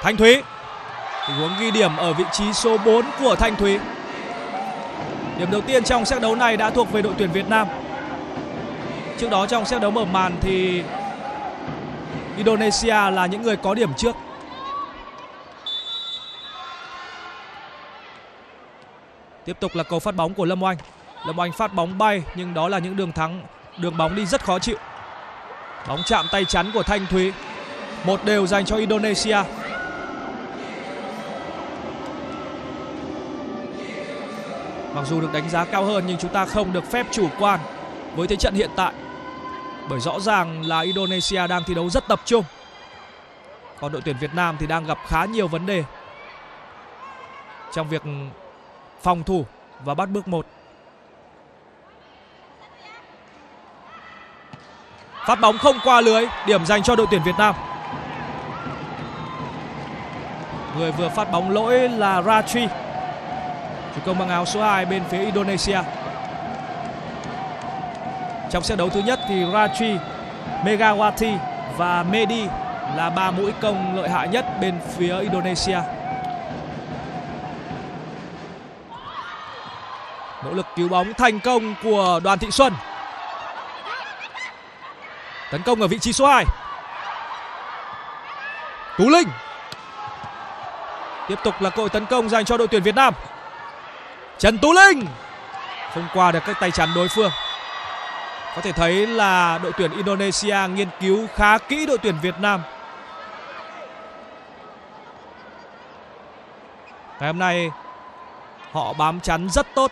Thanh Thúy. Tình huống ghi điểm ở vị trí số 4 của Thanh Thúy. Điểm đầu tiên trong set đấu này đã thuộc về đội tuyển Việt Nam. Trước đó trong set đấu mở màn thì Indonesia là những người có điểm trước. Tiếp tục là cầu phát bóng của Lâm Oanh. Lâm Oanh phát bóng bay nhưng đó là những đường bóng đi rất khó chịu. Bóng chạm tay chắn của Thanh Thúy. 1-1 dành cho Indonesia. Mặc dù được đánh giá cao hơn nhưng chúng ta không được phép chủ quan với thế trận hiện tại. Bởi rõ ràng là Indonesia đang thi đấu rất tập trung. Còn đội tuyển Việt Nam thì đang gặp khá nhiều vấn đề trong việc phòng thủ và bắt bước 1. Phát bóng không qua lưới, điểm dành cho đội tuyển Việt Nam. Người vừa phát bóng lỗi là Ratri, chủ công mang áo số 2 bên phía Indonesia. Trong set đấu thứ nhất thì Ratri, Megawati và Medi là 3 mũi công lợi hại nhất bên phía Indonesia. Nỗ lực cứu bóng thành công của Đoàn Thị Xuân. Tấn công ở vị trí số 2. Tú Linh. Tiếp tục là cơ hội tấn công dành cho đội tuyển Việt Nam. Trần Tú Linh không qua được các tay chắn đối phương. Có thể thấy là đội tuyển Indonesia nghiên cứu khá kỹ đội tuyển Việt Nam. Ngày hôm nay họ bám chắn rất tốt.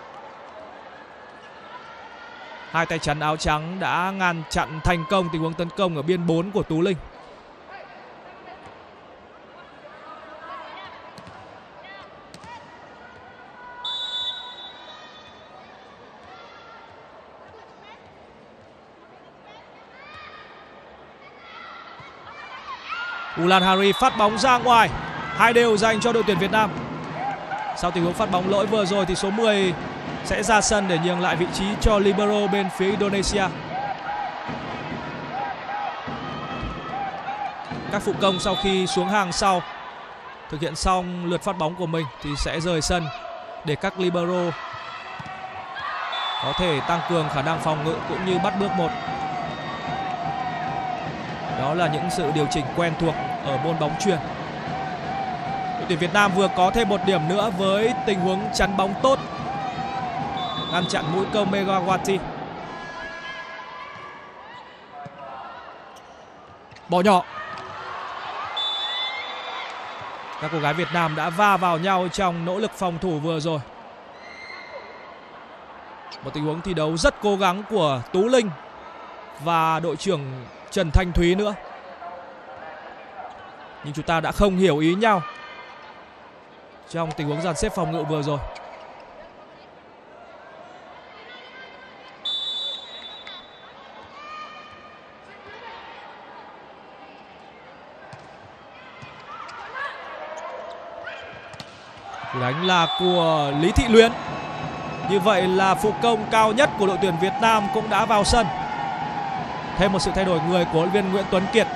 Hai tay chắn áo trắng đã ngăn chặn thành công tình huống tấn công ở biên 4 của Tú Linh. Ulan Hari phát bóng ra ngoài. 2-2 dành cho đội tuyển Việt Nam. Sau tình huống phát bóng lỗi vừa rồi thì số 10 sẽ ra sân để nhường lại vị trí cho libero bên phía Indonesia. Các phụ công sau khi xuống hàng sau thực hiện xong lượt phát bóng của mình thì sẽ rời sân để các libero có thể tăng cường khả năng phòng ngự cũng như bắt bước 1. Đó là những sự điều chỉnh quen thuộc ở môn bóng chuyền. Đội tuyển Việt Nam vừa có thêm một điểm nữa với tình huống chắn bóng tốt, ngăn chặn mũi công Megawati. Bỏ nhỏ. Các cô gái Việt Nam đã va vào nhau trong nỗ lực phòng thủ vừa rồi. Một tình huống thi đấu rất cố gắng của Tú Linh và đội trưởng Trần Thanh Thúy nữa. Nhưng chúng ta đã không hiểu ý nhau trong tình huống dàn xếp phòng ngự vừa rồi. Cú đánh là của Lý Thị Luyến. Như vậy là phụ công cao nhất của đội tuyển Việt Nam cũng đã vào sân. Thêm một sự thay đổi người của huấn luyện viên Nguyễn Tuấn Kiệt.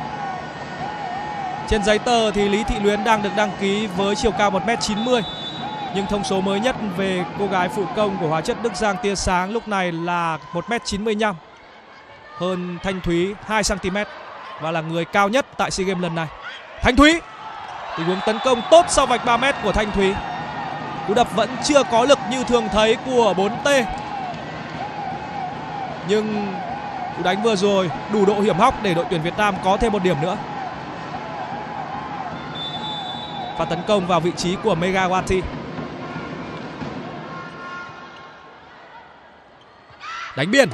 Trên giấy tờ thì Lý Thị Luyến đang được đăng ký với chiều cao 1m90. Nhưng thông số mới nhất về cô gái phụ công của hóa chất Đức Giang tia sáng lúc này là 1m95, hơn Thanh Thúy 2cm và là người cao nhất tại SEA Games lần này. Thanh Thúy, tình huống tấn công tốt sau vạch 3m của Thanh Thúy. Cú đập vẫn chưa có lực như thường thấy của 4T, nhưng cú đánh vừa rồi đủ độ hiểm hóc để đội tuyển Việt Nam có thêm một điểm nữa. Và tấn công vào vị trí của Megawati. Đánh biên.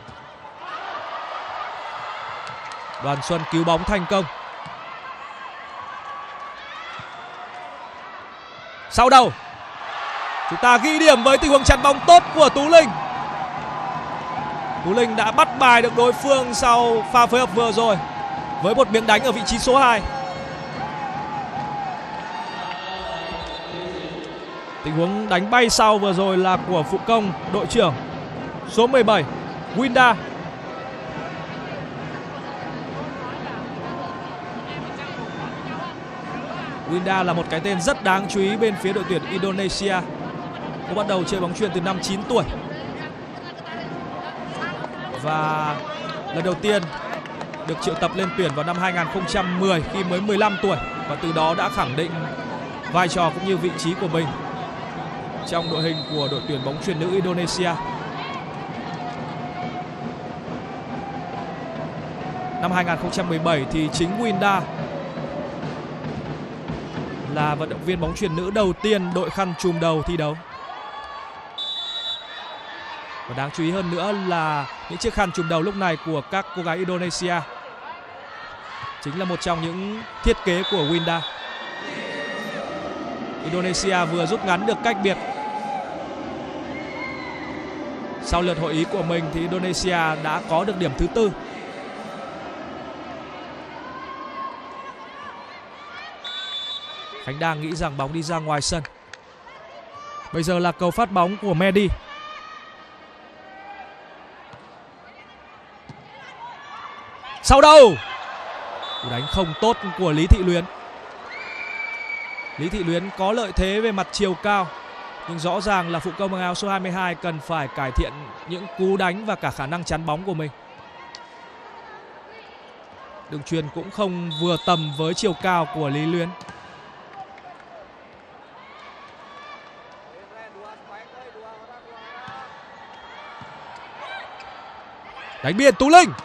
Đoàn Xuân cứu bóng thành công. Sau đầu chúng ta ghi điểm với tình huống chắn bóng tốt của Tú Linh. Tú Linh đã bắt bài được đối phương sau pha phối hợp vừa rồi với một miếng đánh ở vị trí số 2. Tình huống đánh bay sau vừa rồi là của phụ công đội trưởng số 17 Winda. Winda là một cái tên rất đáng chú ý bên phía đội tuyển Indonesia. Cô bắt đầu chơi bóng chuyền từ năm 9 tuổi. Và lần đầu tiên được triệu tập lên tuyển vào năm 2010 khi mới 15 tuổi. Và từ đó đã khẳng định vai trò cũng như vị trí của mình trong đội hình của đội tuyển bóng chuyền nữ Indonesia. Năm 2017 thì chính Winda là vận động viên bóng chuyền nữ đầu tiên đội khăn trùm đầu thi đấu. Và đáng chú ý hơn nữa là những chiếc khăn trùm đầu lúc này của các cô gái Indonesia chính là một trong những thiết kế của Winda. Indonesia vừa rút ngắn được cách biệt. Sau lượt hội ý của mình thì Indonesia đã có được điểm thứ 4. Khánh đang nghĩ rằng bóng đi ra ngoài sân. Bây giờ là cầu phát bóng của Mehdi. Sau đầu, cú đánh không tốt của Lý Thị Luyến. Lý Thị Luyến có lợi thế về mặt chiều cao, nhưng rõ ràng là phụ công mang áo số 22 cần phải cải thiện những cú đánh và cả khả năng chắn bóng của mình. Đường chuyền cũng không vừa tầm với chiều cao của Lý Luyến. Đánh biên Tú Linh.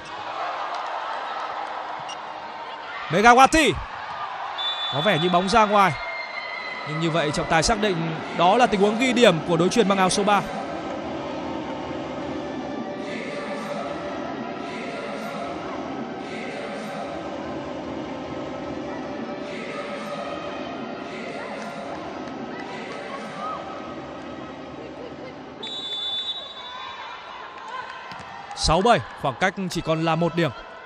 Megawati. Có vẻ như bóng ra ngoài, nhưng như vậy trọng tài xác định đó là tình huống ghi điểm của đối chuyền mang áo số 3. Sáu 7, khoảng cách chỉ còn là 1 điểm.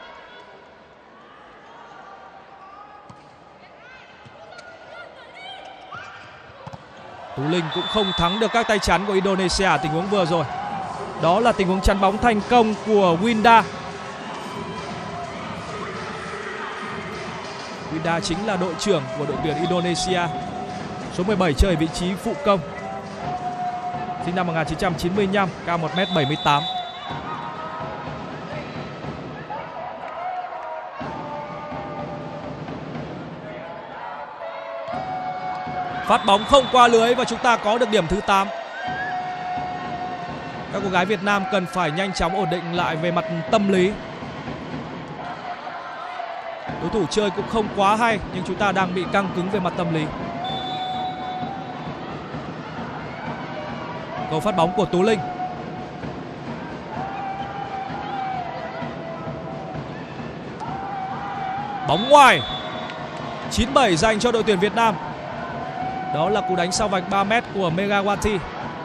Tú Linh cũng không thắng được các tay chắn của Indonesia tình huống vừa rồi. Đó là tình huống chắn bóng thành công của Winda. Winda chính là đội trưởng của đội tuyển Indonesia. Số 17 chơi vị trí phụ công. Sinh năm 1995, cao 1m78. Phát bóng không qua lưới và chúng ta có được điểm thứ 8. Các cô gái Việt Nam cần phải nhanh chóng ổn định lại về mặt tâm lý. Đối thủ chơi cũng không quá hay, nhưng chúng ta đang bị căng cứng về mặt tâm lý. Cầu phát bóng của Tú Linh. Bóng ngoài. 9-7 dành cho đội tuyển Việt Nam. Đó là cú đánh sau vạch 3 mét của Megawati.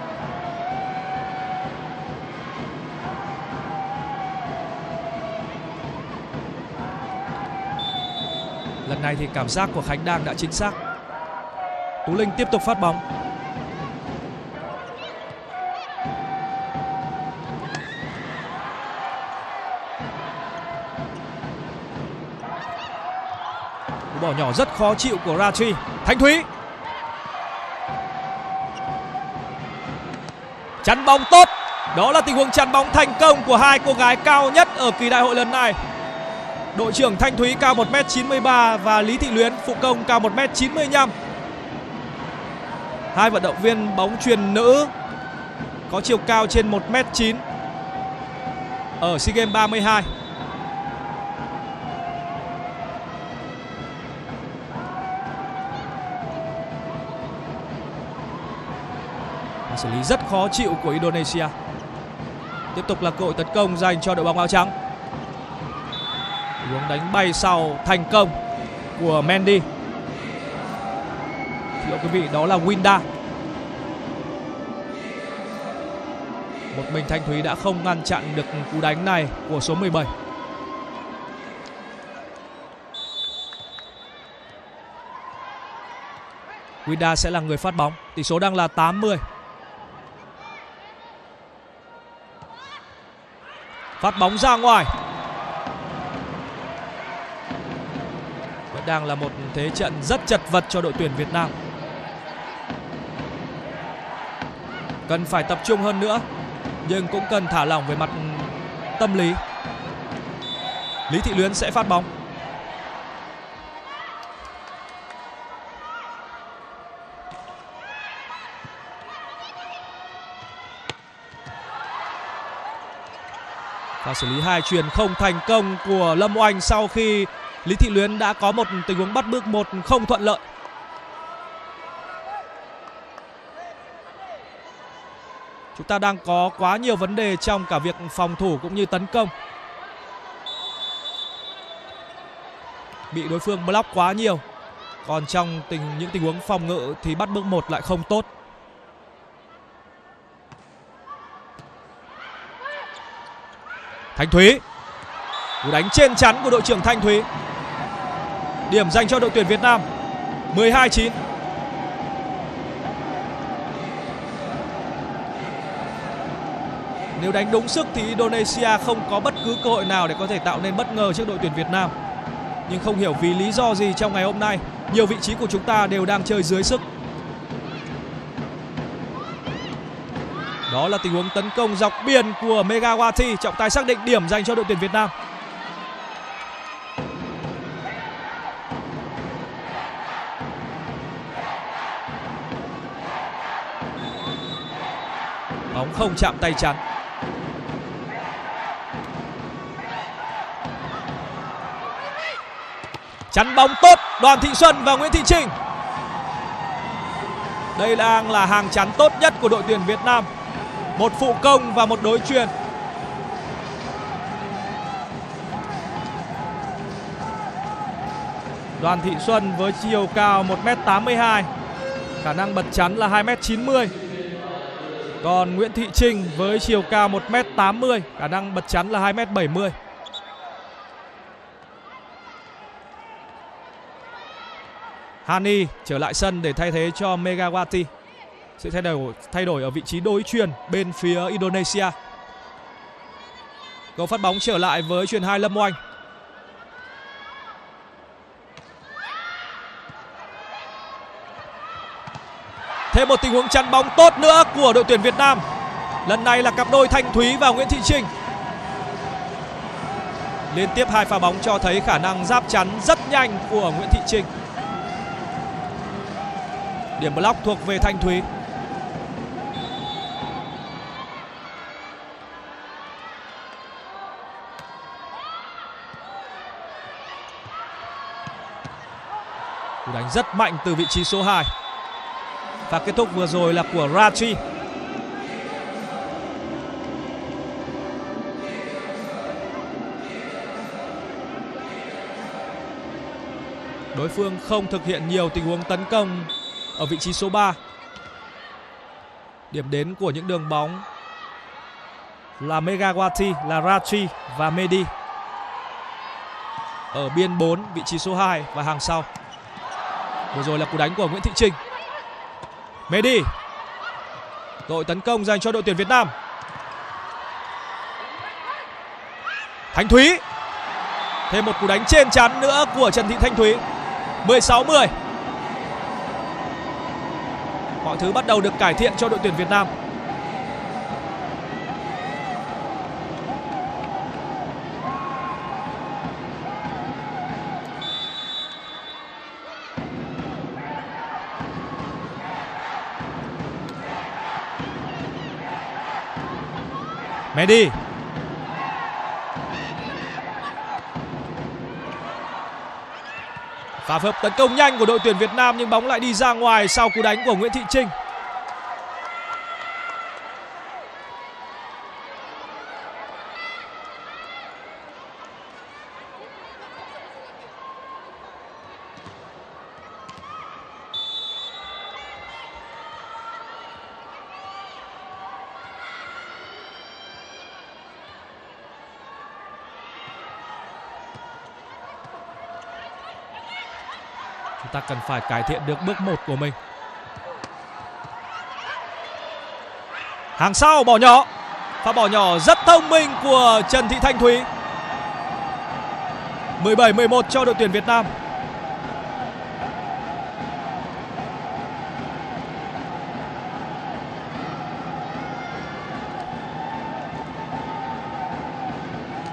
Lần này thì cảm giác của Khánh Đang đã chính xác. Tú Linh tiếp tục phát bóng. Cú bỏ nhỏ rất khó chịu của Ratri. Thanh Thúy. Chắn bóng tốt. Đó là tình huống chắn bóng thành công của hai cô gái cao nhất ở kỳ đại hội lần này. Đội trưởng Thanh Thúy cao 1m93 và Lý Thị Luyến phụ công cao 1m95. Hai vận động viên bóng chuyền nữ có chiều cao trên 1m9 ở SEA Games 32. Xử lý rất khó chịu của Indonesia. Tiếp tục là cơ hội tấn công dành cho đội bóng áo trắng. Hướng đánh bay sau thành công của Mendy. Thưa quý vị, đó là Winda. Một mình Thanh Thúy đã không ngăn chặn được cú đánh này của số 17. Winda sẽ là người phát bóng. Tỷ số đang là 8-10. Phát bóng ra ngoài. Vẫn đang là một thế trận rất chật vật cho đội tuyển Việt Nam. Cần phải tập trung hơn nữa, nhưng cũng cần thả lỏng về mặt tâm lý. Lý Thị Luyến sẽ phát bóng. Và xử lý hai chuyền không thành công của Lâm Oanh sau khi Lý Thị Luyến đã có một tình huống bắt bước một không thuận lợi. Chúng ta đang có quá nhiều vấn đề trong cả việc phòng thủ cũng như tấn công. Bị đối phương block quá nhiều. Còn trong những tình huống phòng ngự thì bắt bước một lại không tốt. Thanh Thúy. Cú đánh trên chắn của đội trưởng Thanh Thúy. Điểm dành cho đội tuyển Việt Nam. 12-9. Nếu đánh đúng sức thì Indonesia không có bất cứ cơ hội nào để có thể tạo nên bất ngờ trước đội tuyển Việt Nam. Nhưng không hiểu vì lý do gì trong ngày hôm nay, nhiều vị trí của chúng ta đều đang chơi dưới sức. Đó là tình huống tấn công dọc biên của Megawati. Trọng tài xác định điểm dành cho đội tuyển Việt Nam. Bóng không chạm tay chắn. Chắn bóng tốt Đoàn Thị Xuân và Nguyễn Thị Trinh. Đây đang là hàng chắn tốt nhất của đội tuyển Việt Nam. Một phụ công và một đối chuyền. Đoàn Thị Xuân với chiều cao 1m82, khả năng bật chắn là 2m90. Còn Nguyễn Thị Trinh với chiều cao 1m80, khả năng bật chắn là 2m70. Hani trở lại sân để thay thế cho Megawati. Sẽ thay đổi ở vị trí đối chuyền bên phía Indonesia. Cầu phát bóng trở lại với chuyền 2 Lâm Oanh. Thêm một tình huống chắn bóng tốt nữa của đội tuyển Việt Nam. Lần này là cặp đôi Thanh Thúy và Nguyễn Thị Trinh. Liên tiếp hai pha bóng cho thấy khả năng giáp chắn rất nhanh của Nguyễn Thị Trinh. Điểm block thuộc về Thanh Thúy. Cú đánh rất mạnh từ vị trí số 2. Và kết thúc vừa rồi là của Rachi. Đối phương không thực hiện nhiều tình huống tấn công ở vị trí số 3. Điểm đến của những đường bóng là Megawati, là Rachi và Medi. Ở biên 4, vị trí số 2 và hàng sau. Vừa rồi là cú đánh của Nguyễn Thị Trinh. Medi. Đội tấn công dành cho đội tuyển Việt Nam. Thanh Thúy. Thêm một cú đánh trên chắn nữa của Trần Thị Thanh Thúy. 16-10. Mọi thứ bắt đầu được cải thiện cho đội tuyển Việt Nam. Medi. Pha phối hợp tấn công nhanh của đội tuyển Việt Nam nhưng bóng lại đi ra ngoài sau cú đánh của Nguyễn Thị Trinh. Chúng ta cần phải cải thiện được bước 1 của mình. Hàng sau bỏ nhỏ. Pha bỏ nhỏ rất thông minh của Trần Thị Thanh Thúy. 17-11 cho đội tuyển Việt Nam.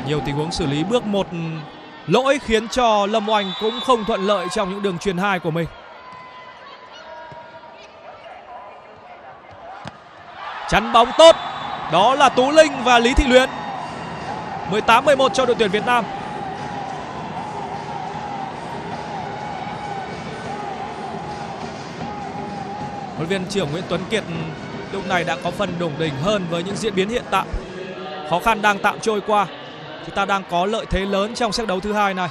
Nhiều tình huống xử lý bước một lỗi khiến cho Lâm Oanh cũng không thuận lợi trong những đường chuyền 2 của mình. Chắn bóng tốt, đó là Tú Linh và Lý Thị Luyến. 18-11 cho đội tuyển Việt Nam. Huấn luyện viên trưởng Nguyễn Tuấn Kiệt lúc này đã có phần đủng đỉnh hơn với những diễn biến hiện tại. Khó khăn đang tạm trôi qua. Chúng ta đang có lợi thế lớn trong set đấu thứ hai này.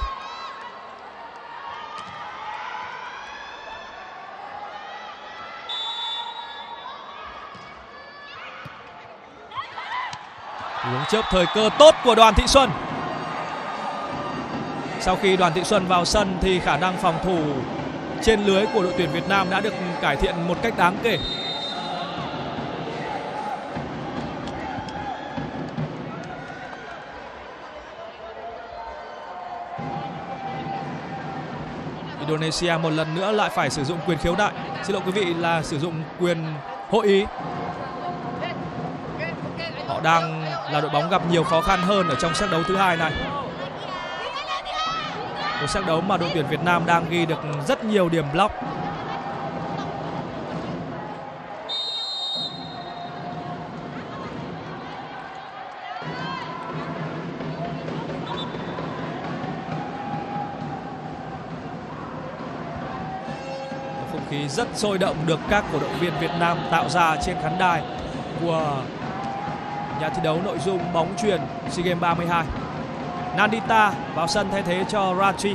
Hướng chớp thời cơ tốt của Đoàn Thị Xuân. Sau khi Đoàn Thị Xuân vào sân thì khả năng phòng thủ trên lưới của đội tuyển Việt Nam đã được cải thiện một cách đáng kể. Indonesia một lần nữa lại phải sử dụng quyền khiếu nại. Xin lỗi quý vị, là sử dụng quyền hội ý. Họ đang là đội bóng gặp nhiều khó khăn hơn ở trong set đấu thứ hai này. Một set đấu mà đội tuyển Việt Nam đang ghi được rất nhiều điểm block. Không khí rất sôi động được các cổ động viên Việt Nam tạo ra trên khán đài của nhà thi đấu nội dung bóng chuyền SEA Games 32. Nandita vào sân thay thế cho Ratri.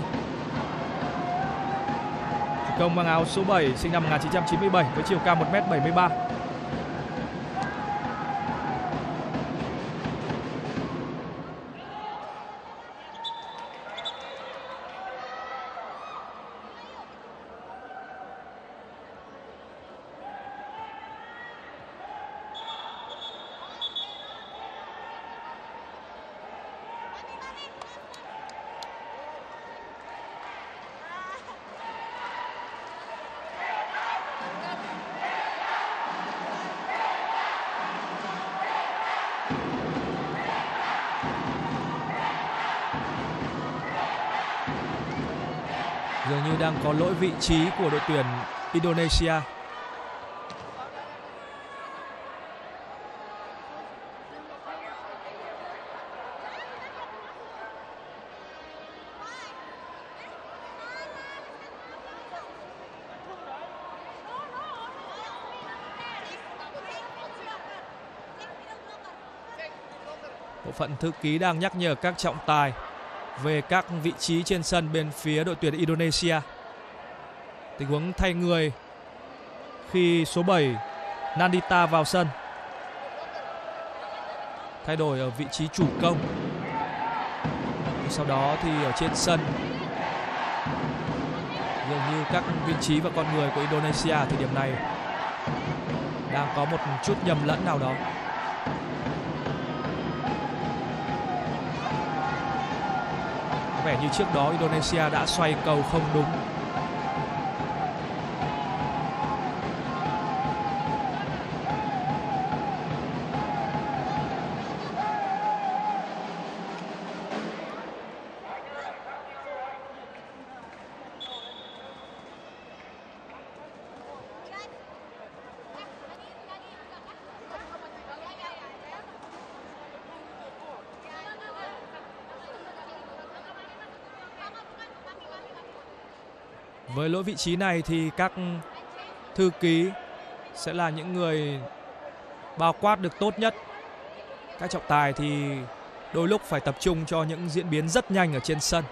Thủ công mang áo số 7 sinh năm 1997 với chiều cao 1m73. Dường như đang có lỗi vị trí của đội tuyển Indonesia. Bộ phận thư ký đang nhắc nhở các trọng tài về các vị trí trên sân bên phía đội tuyển Indonesia. Tình huống thay người khi số 7 Nandita vào sân. Thay đổi ở vị trí chủ công. Sau đó thì ở trên sân dường như các vị trí và con người của Indonesia thời điểm này đang có một chút nhầm lẫn nào đó. Có vẻ như trước đó Indonesia đã xoay cầu không đúng. Với lỗi vị trí này thì các thư ký sẽ là những người bao quát được tốt nhất. Các trọng tài thì đôi lúc phải tập trung cho những diễn biến rất nhanh ở trên sân.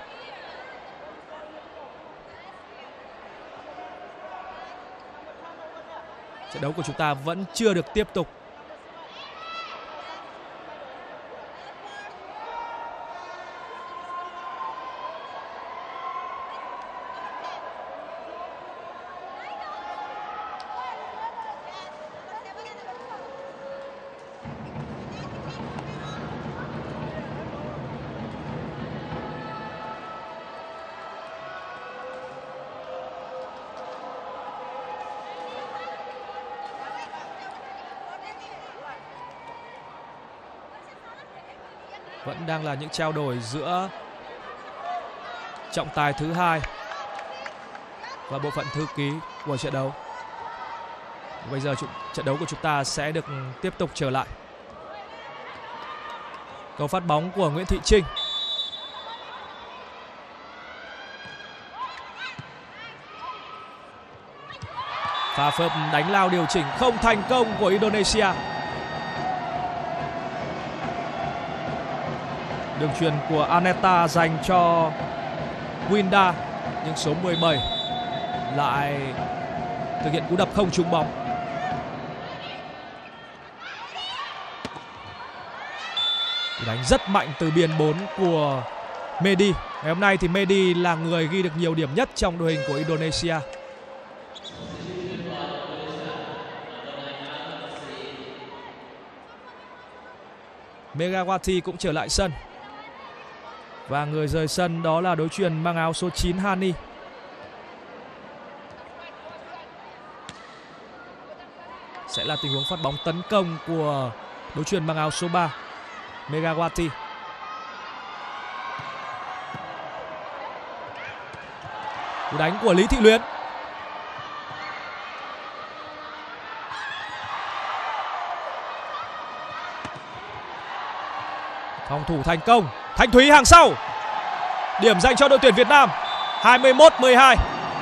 Trận đấu của chúng ta vẫn chưa được tiếp tục. Vẫn đang là những trao đổi giữa trọng tài thứ hai và bộ phận thư ký của trận đấu. Bây giờ trận đấu của chúng ta sẽ được tiếp tục trở lại. Cầu phát bóng của Nguyễn Thị Trinh. Pha phớp đánh lao điều chỉnh không thành công của Indonesia. Đường chuyền của Aneta dành cho Winda, nhưng số 17 lại thực hiện cú đập không trúng bóng. Đánh rất mạnh từ biên 4 của Mehdi. Ngày hôm nay thì Mehdi là người ghi được nhiều điểm nhất trong đội hình của Indonesia. Megawati cũng trở lại sân. Và người rời sân đó là đối chuyền mang áo số 9 Hani. Sẽ là tình huống phát bóng tấn công của đối chuyền mang áo số 3 Megawati. Cú đánh của Lý Thị Luyến. Phòng thủ thành công. Thanh Thúy hàng sau. Điểm dành cho đội tuyển Việt Nam. 21-12.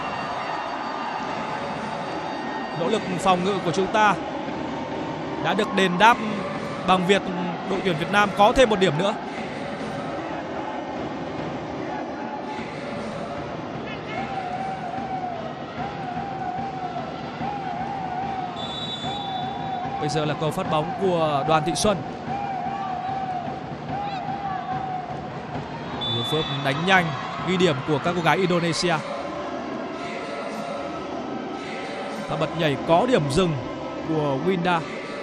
Nỗ lực phòng ngự của chúng ta đã được đền đáp bằng việc đội tuyển Việt Nam có thêm một điểm nữa. Bây giờ là cầu phát bóng của Đoàn Thị Xuân. Phớp đánh nhanh ghi điểm của các cô gái Indonesia. Và bật nhảy có điểm dừng của Winda.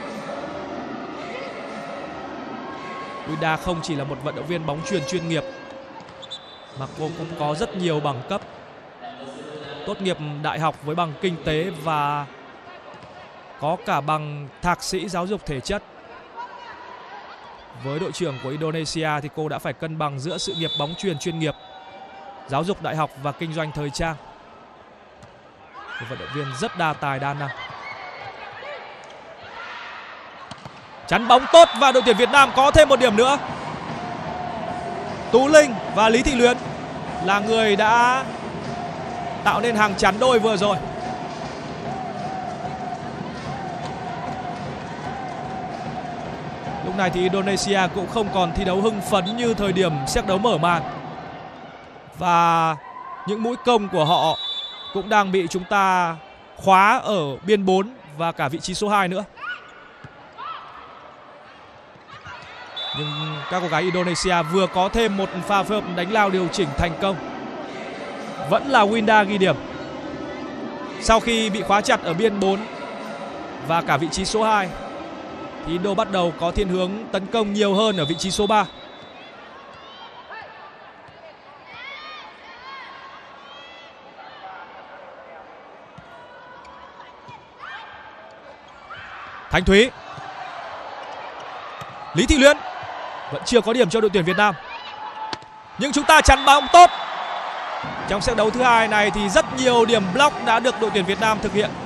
Winda không chỉ là một vận động viên bóng chuyền chuyên nghiệp mà cô cũng có rất nhiều bằng cấp. Tốt nghiệp đại học với bằng kinh tế và có cả bằng thạc sĩ giáo dục thể chất. Với đội trưởng của Indonesia thì cô đã phải cân bằng giữa sự nghiệp bóng chuyền chuyên nghiệp, giáo dục đại học và kinh doanh thời trang. Một vận động viên rất đa tài đa năng. Chắn bóng tốt và đội tuyển Việt Nam có thêm một điểm nữa. Tú Linh và Lý Thị Luyến là người đã tạo nên hàng chắn đôi vừa rồi. Lúc này thì Indonesia cũng không còn thi đấu hưng phấn như thời điểm séc đấu mở màn. Và những mũi công của họ cũng đang bị chúng ta khóa ở biên 4 và cả vị trí số 2 nữa. Nhưng các cô gái Indonesia vừa có thêm một pha phối hợp đánh lao điều chỉnh thành công. Vẫn là Winda ghi điểm. Sau khi bị khóa chặt ở biên 4 và cả vị trí số 2 thì Indo bắt đầu có thiên hướng tấn công nhiều hơn ở vị trí số 3. Thanh Thúy. Lý Thị Luyến. Vẫn chưa có điểm cho đội tuyển Việt Nam. Nhưng chúng ta chắn bóng tốt. Trong set đấu thứ hai này thì rất nhiều điểm block đã được đội tuyển Việt Nam thực hiện.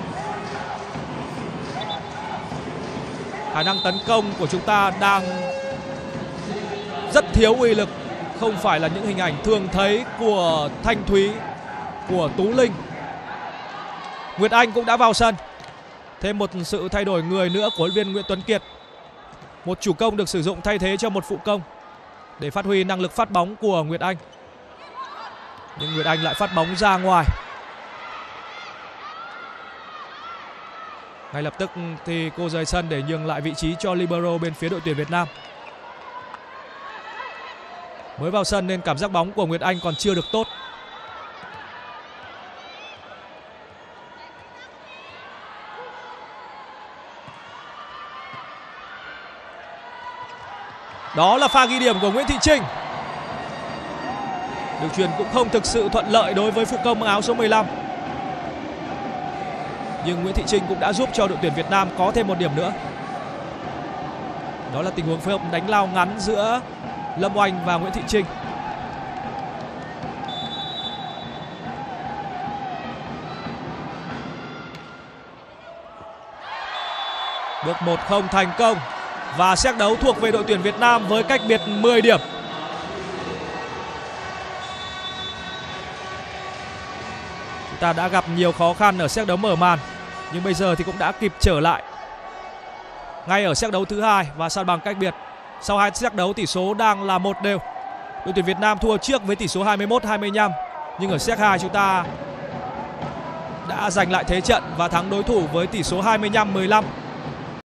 Khả năng tấn công của chúng ta đang rất thiếu uy lực. Không phải là những hình ảnh thường thấy của Thanh Thúy, của Tú Linh. Nguyệt Anh cũng đã vào sân. Thêm một sự thay đổi người nữa của huấn luyện viên Nguyễn Tuấn Kiệt. Một chủ công được sử dụng thay thế cho một phụ công để phát huy năng lực phát bóng của Nguyệt Anh. Nhưng Nguyệt Anh lại phát bóng ra ngoài. Ngay lập tức thì cô rời sân để nhường lại vị trí cho libero bên phía đội tuyển Việt Nam. Mới vào sân nên cảm giác bóng của Nguyệt Anh còn chưa được tốt. Đó là pha ghi điểm của Nguyễn Thị Trinh. Đường chuyền cũng không thực sự thuận lợi đối với phụ công mang áo số 15. Nhưng Nguyễn Thị Trinh cũng đã giúp cho đội tuyển Việt Nam có thêm một điểm nữa. Đó là tình huống phối hợp đánh lao ngắn giữa Lâm Oanh và Nguyễn Thị Trinh. Bước 1-0 thành công và séc đấu thuộc về đội tuyển Việt Nam với cách biệt 10 điểm. Chúng ta đã gặp nhiều khó khăn ở séc đấu mở màn, nhưng bây giờ thì cũng đã kịp trở lại ngay ở séc đấu thứ hai và san bằng cách biệt. Sau 2 séc đấu tỷ số đang là 1-1. Đội tuyển Việt Nam thua trước với tỷ số 21-25, nhưng ở séc 2 chúng ta đã giành lại thế trận và thắng đối thủ với tỷ số 25-15.